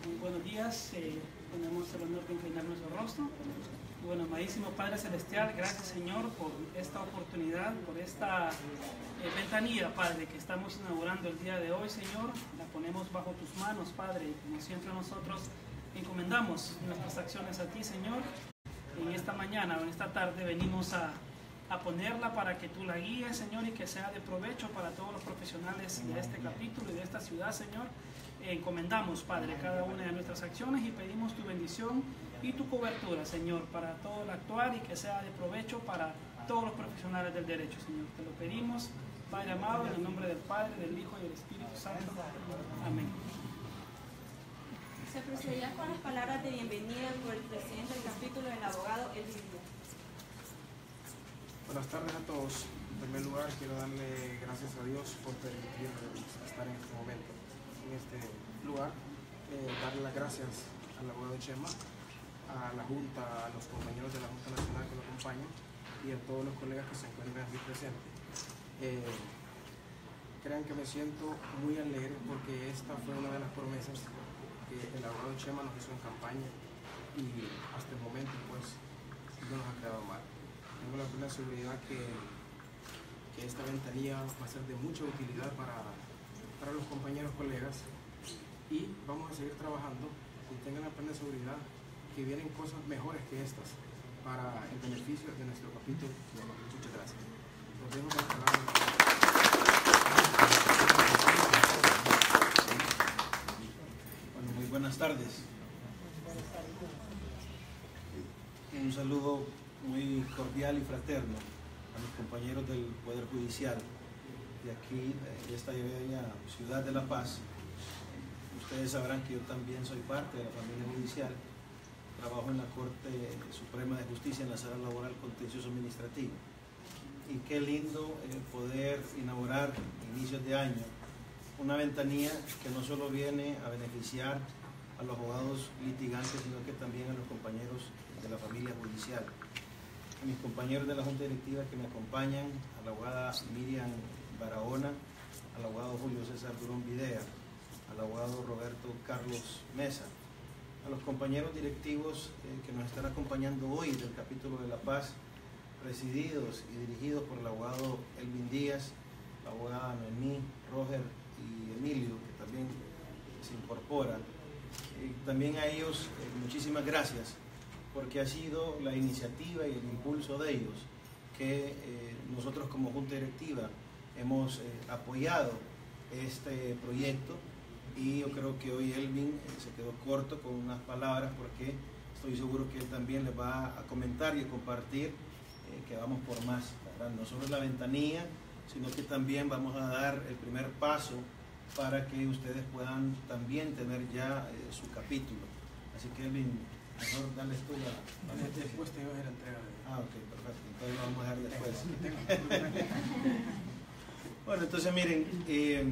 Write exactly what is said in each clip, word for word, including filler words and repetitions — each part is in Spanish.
Muy buenos días, eh, tenemos el honor de inclinar nuestro rostro. Y bueno, amadísimo Padre Celestial, gracias Señor por esta oportunidad, por esta eh, ventanilla, Padre, que estamos inaugurando el día de hoy, Señor. La ponemos bajo tus manos, Padre, y como siempre nosotros encomendamos nuestras acciones a ti, Señor. En esta mañana o en esta tarde venimos a, a ponerla para que tú la guíes, Señor, y que sea de provecho para todos los profesionales de este capítulo y de esta ciudad, Señor. Encomendamos, Padre, cada una de nuestras acciones y pedimos tu bendición y tu cobertura, Señor, para todo el actuar y que sea de provecho para todos los profesionales del derecho, Señor. Te lo pedimos, Padre amado, en el nombre del Padre, del Hijo y del Espíritu Santo. Amén. Se procederá con las palabras de bienvenida por el presidente del capítulo, el abogado Elvin Díaz. Buenas tardes a todos. En primer lugar, quiero darle gracias a Dios por permitirnos estar en este momento, en este lugar. Eh, darle las gracias al abogado Chema, a la Junta, a los compañeros de la Junta Nacional que lo acompañan y a todos los colegas que se encuentran aquí presentes. Eh, crean que me siento muy alegre porque esta fue una de las promesas que el abogado Chema nos hizo en campaña y hasta el momento pues no nos ha quedado mal. Tengo la plena seguridad que, que esta ventanilla va a ser de mucha utilidad para, para los compañeros colegas y vamos a seguir trabajando y tengan la plena seguridad que vienen cosas mejores que estas para el beneficio de nuestro capítulo. Muchas gracias. Nos vemos en la palabra. Bueno, muy buenas tardes. Un saludo muy cordial y fraterno a mis compañeros del Poder Judicial de aquí, de esta bella ciudad de La Paz. Ustedes sabrán que yo también soy parte de la familia judicial. Trabajo en la Corte Suprema de Justicia en la Sala Laboral Contencioso Administrativo. Y qué lindo eh, poder inaugurar inicios de año una ventanilla que no solo viene a beneficiar a los abogados litigantes, sino que también a los compañeros de la familia judicial. A mis compañeros de la Junta Directiva que me acompañan, a la abogada Miriam Barahona, al abogado Julio César Durón Videa, al abogado Roberto Carlos Mesa, a los compañeros directivos eh, que nos están acompañando hoy del capítulo de La Paz, presididos y dirigidos por el abogado Elvin Díaz, la abogada Noemí, Roger y Emilio, que también se incorpora. Eh, también a ellos eh, muchísimas gracias, porque ha sido la iniciativa y el impulso de ellos que eh, nosotros como Junta Directiva hemos eh, apoyado este proyecto. Y yo creo que hoy Elvin eh, se quedó corto con unas palabras porque estoy seguro que él también les va a comentar y a compartir eh, que vamos por más, ¿verdad? No solo la ventanilla, sino que también vamos a dar el primer paso para que ustedes puedan también tener ya eh, su capítulo. Así que Elvin, mejor darles tú la, la noticia. Después te iba a ir a entregar. Ah, ok, perfecto. Entonces lo vamos a dejar después. Bueno, entonces miren, eh,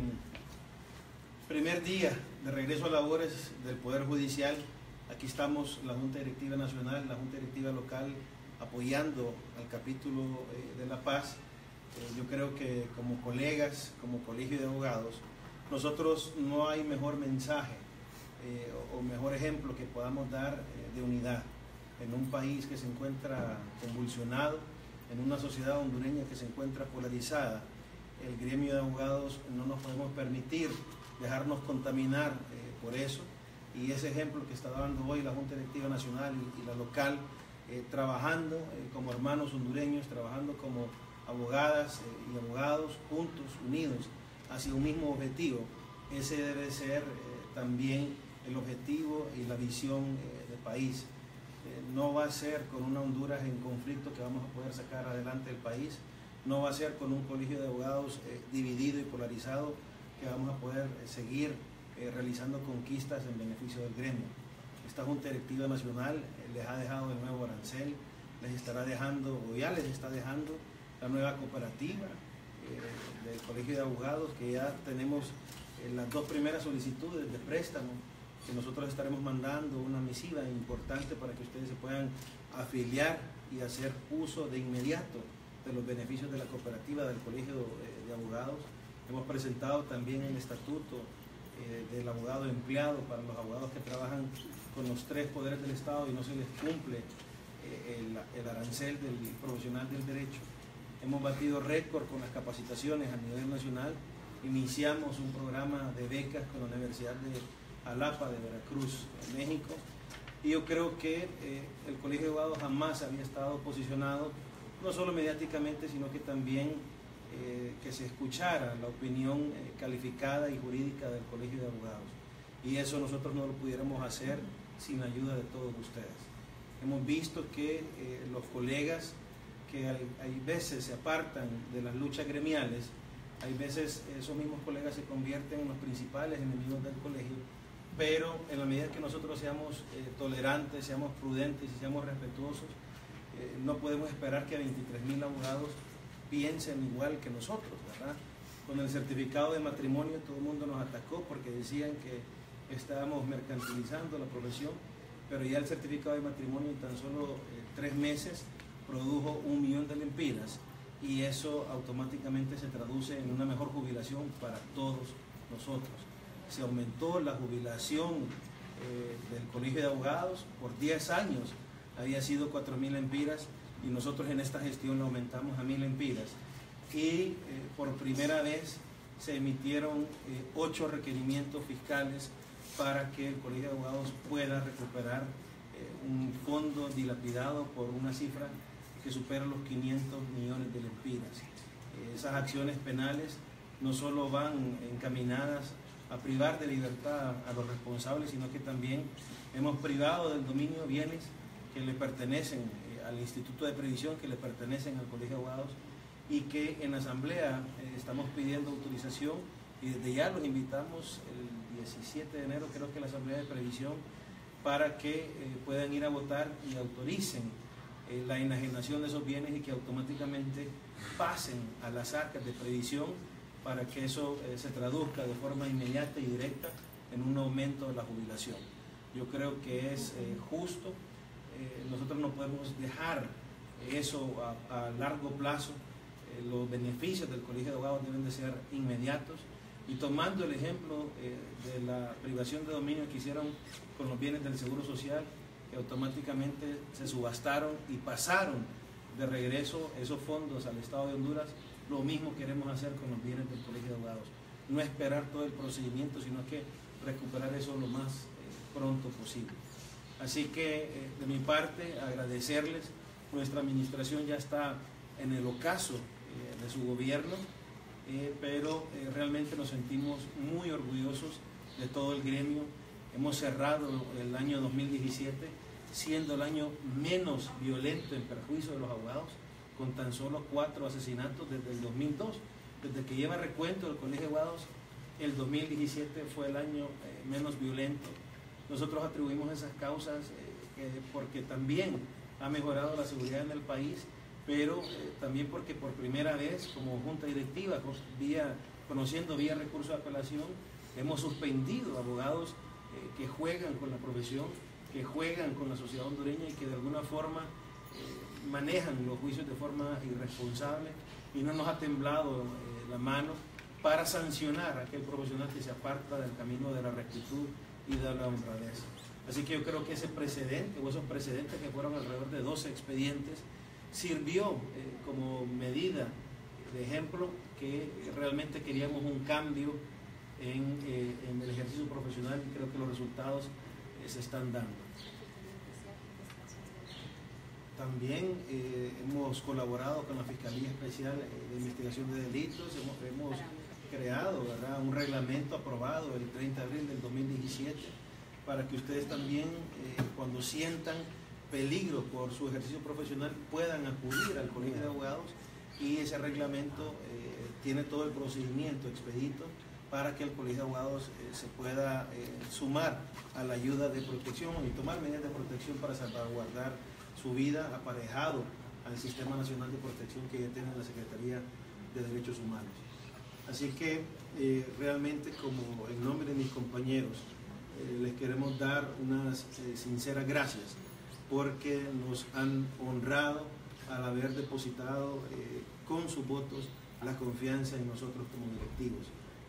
primer día de regreso a labores del Poder Judicial. Aquí estamos la Junta Directiva Nacional, la Junta Directiva Local, apoyando al capítulo eh, de La Paz. Eh, yo creo que como colegas, como colegio de abogados, nosotros no hay mejor mensaje eh, o, o mejor ejemplo que podamos dar eh, de unidad en un país que se encuentra convulsionado, en una sociedad hondureña que se encuentra polarizada. El gremio de abogados no nos podemos permitir dejarnos contaminar eh, por eso, y ese ejemplo que está dando hoy la Junta Directiva Nacional y, y la local, eh, trabajando eh, como hermanos hondureños, trabajando como abogadas eh, y abogados juntos, unidos hacia un mismo objetivo. Ese debe ser eh, también el objetivo y la visión eh, del país. Eh, no va a ser con una Honduras en conflicto que vamos a poder sacar adelante el país, no va a ser con un colegio de abogados eh, dividido y polarizado que vamos a poder seguir eh, realizando conquistas en beneficio del gremio. Esta Junta Directiva Nacional eh, les ha dejado el nuevo arancel, les estará dejando, o ya les está dejando, la nueva cooperativa eh, del Colegio de Abogados, que ya tenemos eh, las dos primeras solicitudes de préstamo, que nosotros estaremos mandando una misiva importante para que ustedes se puedan afiliar y hacer uso de inmediato de los beneficios de la cooperativa del Colegio eh, de Abogados. Hemos presentado también el estatuto eh, del abogado empleado para los abogados que trabajan con los tres poderes del Estado y no se les cumple eh, el, el arancel del profesional del derecho. Hemos batido récord con las capacitaciones a nivel nacional. Iniciamos un programa de becas con la Universidad de Jalapa de Veracruz, en México. Y yo creo que eh, el Colegio de Abogados jamás había estado posicionado, no solo mediáticamente, sino que también eh, que se escuchara la opinión eh, calificada y jurídica del Colegio de Abogados. Y eso nosotros no lo pudiéramos hacer sin la ayuda de todos ustedes. Hemos visto que eh, los colegas que hay, hay veces se apartan de las luchas gremiales, hay veces esos mismos colegas se convierten en los principales enemigos del colegio, pero en la medida que nosotros seamos eh, tolerantes, seamos prudentes y seamos respetuosos, eh, no podemos esperar que veintitrés mil abogados piensen igual que nosotros, ¿verdad? Con el certificado de matrimonio todo el mundo nos atacó porque decían que estábamos mercantilizando la profesión, pero ya el certificado de matrimonio en tan solo eh, tres meses produjo un millón de lempiras y eso automáticamente se traduce en una mejor jubilación para todos nosotros. Se aumentó la jubilación eh, del Colegio de Abogados por diez años, había sido cuatro mil lempiras y nosotros en esta gestión lo aumentamos a mil lempiras. Y eh, por primera vez se emitieron eh, ocho requerimientos fiscales para que el Colegio de Abogados pueda recuperar eh, un fondo dilapidado por una cifra que supera los quinientos millones de lempiras. Eh, esas acciones penales no solo van encaminadas a privar de libertad a los responsables, sino que también hemos privado del dominio bienes que le pertenecen eh, al Instituto de Previsión, que le pertenecen al Colegio de Abogados, y que en la Asamblea eh, estamos pidiendo autorización y desde ya los invitamos el diecisiete de enero, creo que la Asamblea de Previsión, para que eh, puedan ir a votar y autoricen eh, la enajenación de esos bienes y que automáticamente pasen a las arcas de previsión para que eso eh, se traduzca de forma inmediata y directa en un aumento de la jubilación. Yo creo que es eh, justo, eh, nosotros no podemos dejar eso a, a largo plazo, eh, los beneficios del Colegio de Abogados deben de ser inmediatos y tomando el ejemplo eh, de la privación de dominio que hicieron con los bienes del Seguro Social, que automáticamente se subastaron y pasaron de regreso esos fondos al Estado de Honduras, lo mismo queremos hacer con los bienes del Colegio de Abogados. No esperar todo el procedimiento, sino que recuperar eso lo más eh, pronto posible. Así que eh, de mi parte agradecerles, nuestra administración ya está en el ocaso eh, de su gobierno, eh, pero eh, realmente nos sentimos muy orgullosos de todo el gremio. Hemos cerrado el año dos mil diecisiete siendo el año menos violento en perjuicio de los abogados, con tan solo cuatro asesinatos desde el dos mil dos. Desde que lleva recuento del Colegio de Abogados, el dos mil diecisiete fue el año eh, menos violento. Nosotros atribuimos esas causas eh, eh, porque también ha mejorado la seguridad en el país, pero eh, también porque por primera vez como Junta Directiva, vía, conociendo vía recurso de apelación, hemos suspendido abogados eh, que juegan con la profesión, que juegan con la sociedad hondureña y que de alguna forma eh, manejan los juicios de forma irresponsable, y no nos ha temblado eh, la mano para sancionar a aquel profesional que se aparta del camino de la rectitud y de la honradez. Así que yo creo que ese precedente o esos precedentes que fueron alrededor de doce expedientes sirvió eh, como medida de ejemplo que realmente queríamos un cambio en, eh, en el ejercicio profesional y creo que los resultados eh, se están dando. También eh, hemos colaborado con la Fiscalía Especial de Investigación de Delitos, hemos, hemos creado, ¿verdad?, un reglamento aprobado el treinta de abril del dos mil diecisiete para que ustedes también, eh, cuando sientan peligro por su ejercicio profesional, puedan acudir al Colegio de Abogados, y ese reglamento eh, tiene todo el procedimiento expedito para que el Colegio de Abogados eh, se pueda eh, sumar a la ayuda de protección y tomar medidas de protección para salvaguardar su vida, aparejado al Sistema Nacional de Protección que ya tiene la Secretaría de Derechos Humanos. Así que eh, realmente, como en nombre de mis compañeros, eh, les queremos dar unas eh, sinceras gracias porque nos han honrado al haber depositado eh, con sus votos la confianza en nosotros como directivos.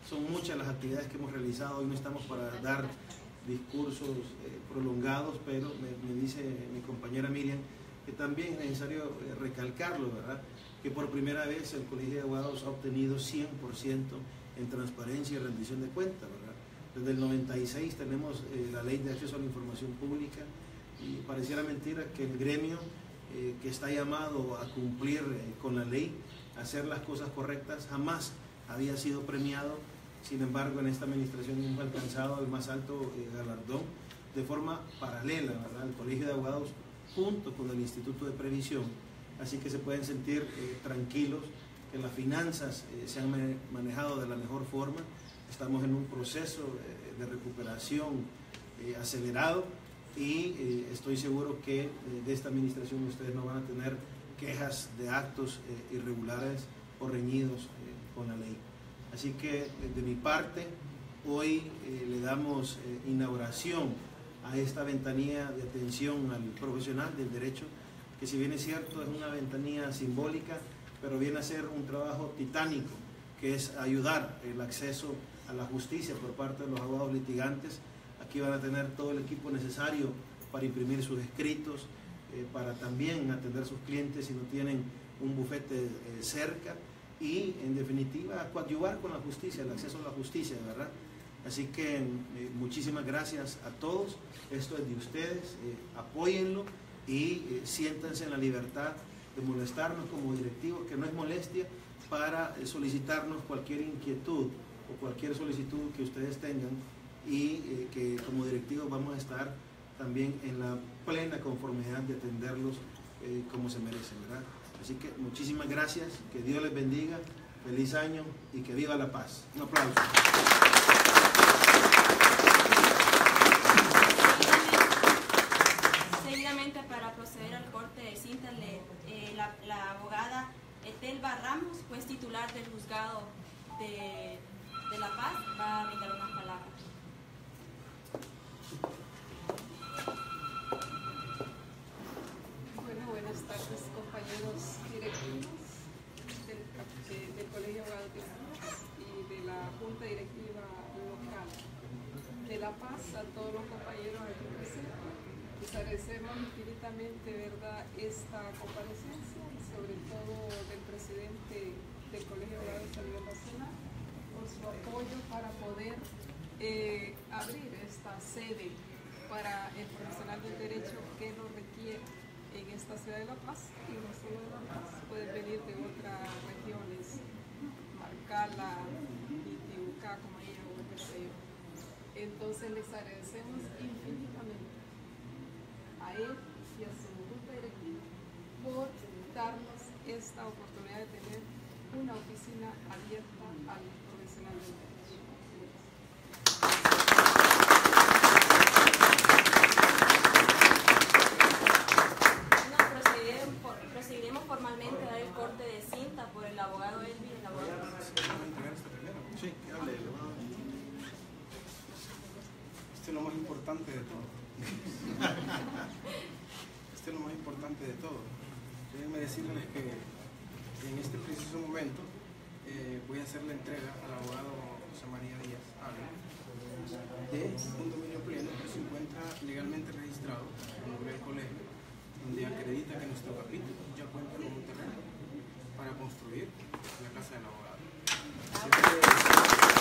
son muchas las actividades que hemos realizado. Hoy no estamos para dar discursos eh, prolongados, pero me, me dice mi compañera Miriam que también es necesario eh, recalcarlo, ¿verdad? Que por primera vez el Colegio de Abogados ha obtenido cien por ciento en transparencia y rendición de cuentas, ¿verdad? Desde el noventa y seis tenemos eh, la Ley de Acceso a la Información Pública y pareciera mentira que el gremio eh, que está llamado a cumplir eh, con la ley, a hacer las cosas correctas, jamás había sido premiado. Sin embargo, en esta administración hemos alcanzado el más alto eh, galardón de forma paralela, ¿verdad? El Colegio de Abogados junto con el Instituto de Previsión, así que se pueden sentir eh, tranquilos que las finanzas eh, se han manejado de la mejor forma. Estamos en un proceso eh, de recuperación eh, acelerado y eh, estoy seguro que eh, de esta administración ustedes no van a tener quejas de actos eh, irregulares o reñidos eh, con la ley. Así que de mi parte, hoy eh, le damos eh, inauguración a esta ventanilla de atención al profesional del derecho, que si bien es cierto es una ventanilla simbólica, pero viene a ser un trabajo titánico, que es ayudar el acceso a la justicia por parte de los abogados litigantes. Aquí van a tener todo el equipo necesario para imprimir sus escritos, eh, para también atender a sus clientes si no tienen un bufete eh, cerca, y en definitiva coadyuvar con la justicia, el acceso a la justicia, ¿verdad? Así que eh, muchísimas gracias a todos. Esto es de ustedes, eh, apóyenlo y eh, siéntanse en la libertad de molestarnos como directivos, que no es molestia, para eh, solicitarnos cualquier inquietud o cualquier solicitud que ustedes tengan, y eh, que como directivos vamos a estar también en la plena conformidad de atenderlos eh, como se merecen, ¿verdad? Así que muchísimas gracias, que Dios les bendiga, feliz año y que viva la paz. Un aplauso. Seguidamente, para proceder al corte de cinta, le, eh, la, la abogada Etelva Ramos, juez titular del juzgado de, de La Paz, va a brindar unas palabras. Bueno, buenas tardes, compañeros directivos del, de, del Colegio de Abogados de La Paz y de la Junta Directiva Local de La Paz, a todos los compañeros aquí presentes. Les agradecemos infinitamente, ¿verdad?, esta comparecencia, sobre todo del presidente del Colegio de Abogados a nivel nacional, por su apoyo para poder eh, abrir esta sede para el profesional del derecho que lo requiere en esta ciudad de La Paz, y no solo de La Paz, pueden venir de otras regiones, Marcala, Itibucá, Comayagua, o qué sé yo. Entonces les agradecemos infinitamente a él y a su junta directiva por darnos esta oportunidad de tener una oficina abierta al profesional del derecho. Proseguiremos formalmente a dar el corte de cinta por el abogado Elvi y el abogado. Sí, que hable. Esto es lo más importante de todo. Esto es lo más importante de todo. Déjenme decirles que en este preciso momento eh, voy a hacer la entrega al abogado José María Díaz Ávila de un dominio pleno que se encuentra legalmente registrado en nombre del colegio, donde acredita que nuestro capítulo ya cuenta con un terreno para construir la casa del abogado. Así que,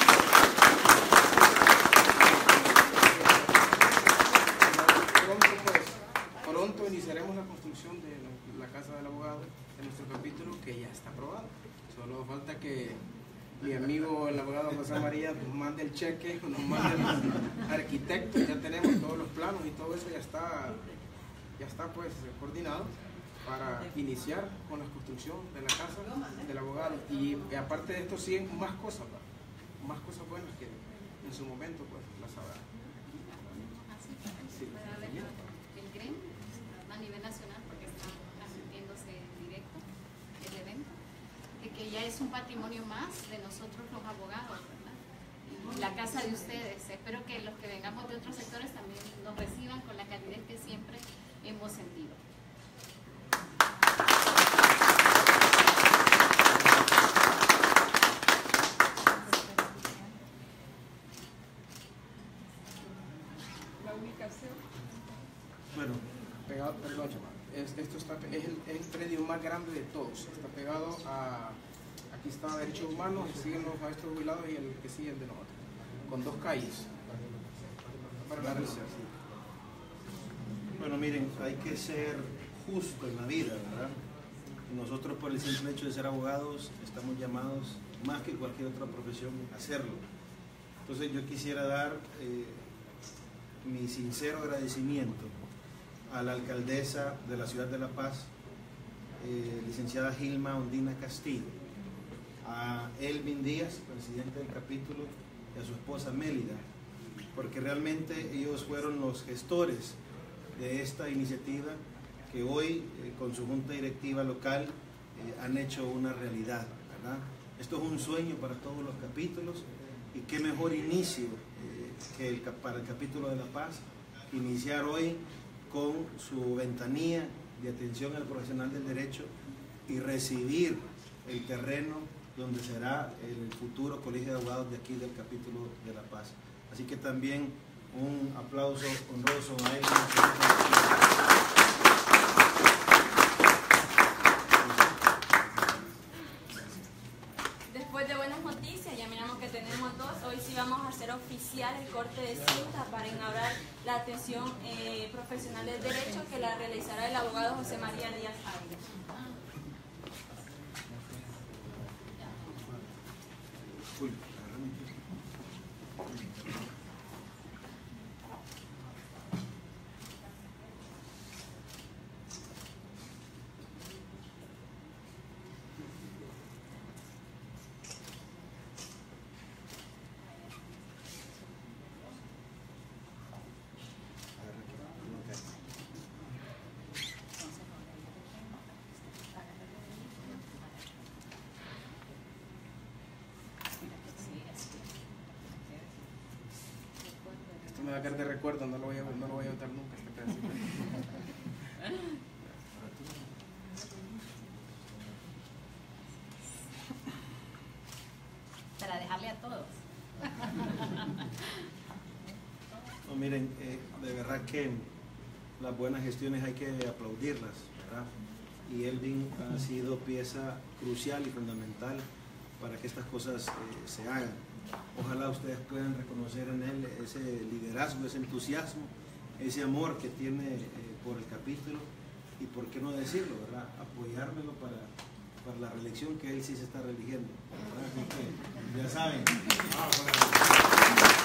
pronto, pues, pronto iniciaremos la construcción de la, la casa del abogado de nuestro capítulo, que ya está aprobado. Solo falta que mi amigo el abogado José María nos mande el cheque, nos mande el arquitecto, ya tenemos todos los planos y todo eso ya está, ya está pues coordinado para iniciar con la construcción de la casa del abogado. Y, y aparte de esto siguen más cosas, ¿no? Más cosas buenas que en su momento pues las habrá. Sí. Para ver el gremio a nivel nacional, porque está transmitiéndose en directo el evento, de que ya es un patrimonio más de nosotros los abogados, ¿verdad? Y la casa de ustedes. Espero que los que vengamos de otros sectores también nos reciban con la calidez que siempre hemos sentido. ubicación. Bueno, Pegado, perdón, Chema, es, esto está, es, el, es el predio más grande de todos. Está pegado a, aquí está Derechos Humanos, y siguen los maestros jubilados y el que sigue el de nosotros, con dos calles para la risa. bueno, miren, hay que ser justo en la vida, ¿verdad? Nosotros, por el simple hecho de ser abogados, estamos llamados más que cualquier otra profesión a hacerlo. Entonces yo quisiera dar eh, mi sincero agradecimiento a la alcaldesa de la ciudad de La Paz, eh, licenciada Gilma Ondina Castillo, a Elvin Díaz, presidente del capítulo, y a su esposa Mélida, porque realmente ellos fueron los gestores de esta iniciativa que hoy, eh, con su junta directiva local, eh, han hecho una realidad, ¿verdad? Esto es un sueño para todos los capítulos, y qué mejor inicio eh, que el, para el capítulo de La Paz, iniciar hoy con su ventanilla de atención al profesional del derecho y recibir el terreno donde será el futuro colegio de abogados de aquí del capítulo de La Paz. Así que también un aplauso honroso a él. Después de buenas noticias, ya miramos que tenemos dos. Hoy sí vamos a hacer oficial el corte de cinta para inaugurar la atención eh, profesional del derecho que la realizará el abogado José María Díaz Ávila. Esto me va a quedar de recuerdo, no lo voy a, no lo voy a botar nunca este pedacito. Para dejarle a todos. No, miren, eh, de verdad que las buenas gestiones hay que aplaudirlas, ¿verdad? Y Elvin ha sido pieza crucial y fundamental para que estas cosas eh, se hagan. Ojalá ustedes puedan reconocer en él ese liderazgo, ese entusiasmo, ese amor que tiene eh, por el capítulo, y por qué no decirlo, ¿verdad? Apoyármelo para, para la reelección, que él sí se está reeligiendo, ¿verdad? Así que, ya saben.